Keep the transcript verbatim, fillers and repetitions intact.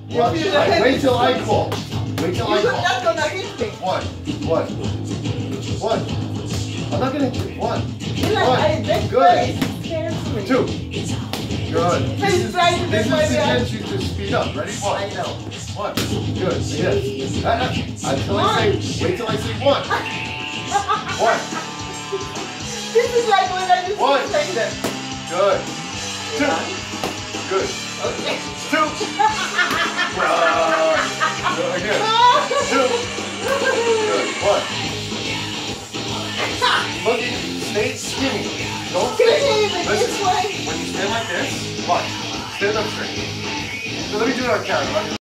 Watch. I, wait till I call. Wait till I You're call. not gonna hit me. One. One. One. I'm not gonna hit you. One. You're like, One. I that Good. face scares me. Two. Good. He's trying to This make my is to reaction. get you to speed up. Ready? One. I know. One. Good. Yes. Uh, uh, until I say, wait till I say one. One. This is like when I used to One. play them. Good. Two. Good. Okay. Two. Uh, again. Two. Good. One. Look, stay skinny. Don't Skinny, stay. but Listen, this way. when you stand like this, watch. Stand up straight. So let me do it on camera.